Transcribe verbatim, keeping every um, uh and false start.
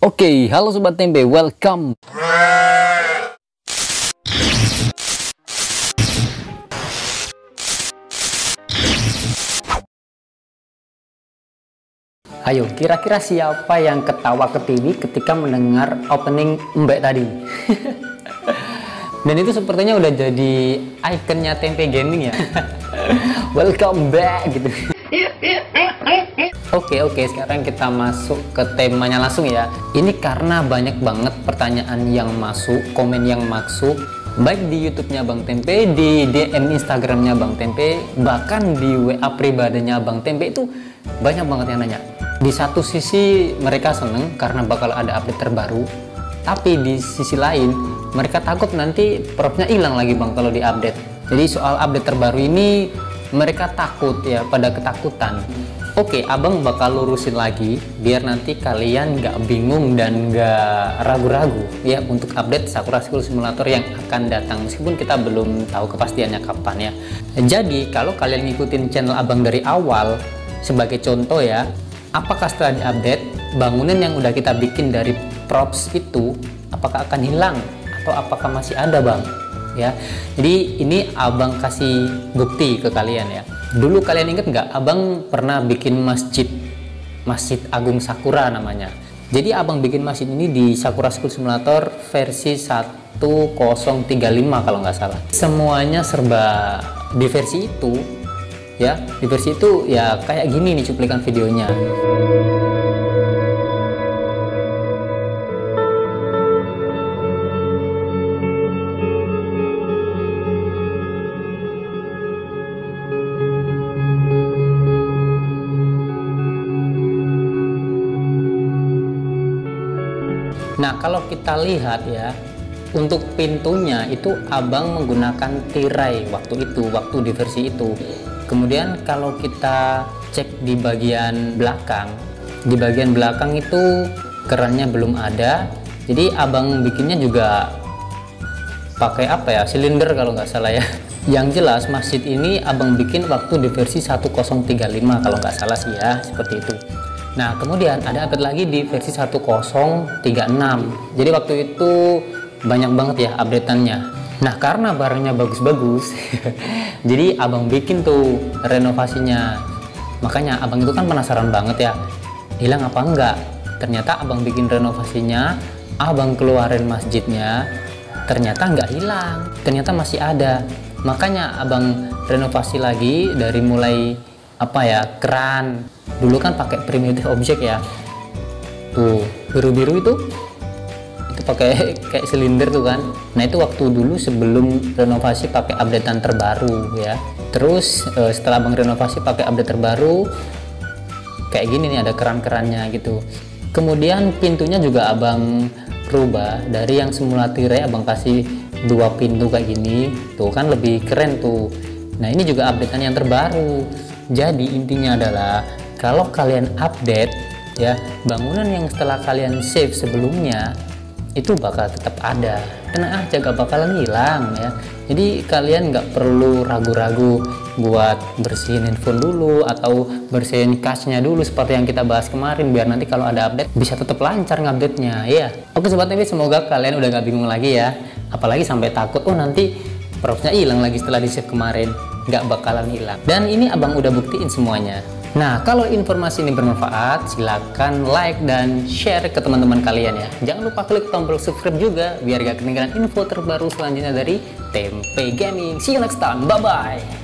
Oke, halo Sobat Tempe, welcome. Ayo, kira-kira siapa yang ketawa ke T V ketika mendengar opening Mbak tadi? Dan itu sepertinya udah jadi ikonnya Tempe Gaming ya. Welcome back gitu. Oke oke sekarang kita masuk ke temanya langsung ya. Ini karena banyak banget pertanyaan yang masuk, komen yang masuk, baik di YouTube-nya Bang Tempe, di D M Instagramnya Bang Tempe, bahkan di W A pribadinya Bang Tempe, itu banyak banget yang nanya. Di satu sisi mereka seneng karena bakal ada update terbaru, tapi di sisi lain mereka takut nanti propnya hilang lagi Bang kalau diupdate. Jadi soal update terbaru ini mereka takut ya, pada ketakutan. Oke, abang bakal lurusin lagi biar nanti kalian nggak bingung dan nggak ragu-ragu ya untuk update Sakura School Simulator yang akan datang, meskipun kita belum tahu kepastiannya kapan ya. Jadi kalau kalian ngikutin channel abang dari awal, sebagai contoh ya, apakah setelah diupdate bangunan yang udah kita bikin dari props itu apakah akan hilang atau apakah masih ada Bang ya. Jadi ini abang kasih bukti ke kalian ya. Dulu kalian inget nggak, abang pernah bikin masjid, Masjid Agung Sakura namanya. Jadi abang bikin masjid ini di Sakura School Simulator versi satu nol tiga lima kalau nggak salah. Semuanya serba di versi itu ya, di versi itu ya kayak gini nih cuplikan videonya. Nah kalau kita lihat ya, untuk pintunya itu abang menggunakan tirai waktu itu, waktu di versi itu. Kemudian kalau kita cek di bagian belakang, di bagian belakang itu kerannya belum ada. Jadi abang bikinnya juga pakai apa ya, silinder kalau nggak salah ya. Yang jelas masjid ini abang bikin waktu di versi satu nol tiga lima kalau nggak salah sih ya, seperti itu. Nah kemudian ada update lagi di versi satu nol tiga enam. Jadi waktu itu banyak banget ya updateannya. Nah karena barangnya bagus-bagus jadi abang bikin tuh renovasinya. Makanya abang itu kan penasaran banget ya, hilang apa enggak. Ternyata abang bikin renovasinya, abang keluarin masjidnya, ternyata nggak hilang, ternyata masih ada. Makanya abang renovasi lagi dari mulai apa ya, keran. Dulu kan pakai primitive object ya, tuh biru-biru itu itu pakai kayak silinder tuh kan. Nah itu waktu dulu sebelum renovasi pakai updatean terbaru ya. Terus eh, setelah abang renovasi pakai update terbaru kayak gini nih, ada keran-kerannya gitu. Kemudian pintunya juga abang rubah dari yang semula tirai, abang kasih dua pintu kayak gini tuh kan, lebih keren tuh. Nah ini juga updatean yang terbaru. Jadi intinya adalah kalau kalian update ya, bangunan yang setelah kalian save sebelumnya itu bakal tetap ada, tenang aja, gak bakalan hilang ya. Jadi kalian nggak perlu ragu-ragu buat bersihin handphone dulu atau bersihin cache-nya dulu seperti yang kita bahas kemarin, biar nanti kalau ada update bisa tetap lancar ngupdate-nya ya. Oke Sobat Tempe, semoga kalian udah gak bingung lagi ya, apalagi sampai takut oh nanti propsnya hilang lagi setelah di save kemarin. Nggak bakalan hilang, dan ini abang udah buktiin semuanya. Nah kalau informasi ini bermanfaat, silahkan like dan share ke teman-teman kalian ya. Jangan lupa klik tombol subscribe juga biar gak ketinggalan info terbaru selanjutnya dari Tempe Gaming. See you next time, bye bye.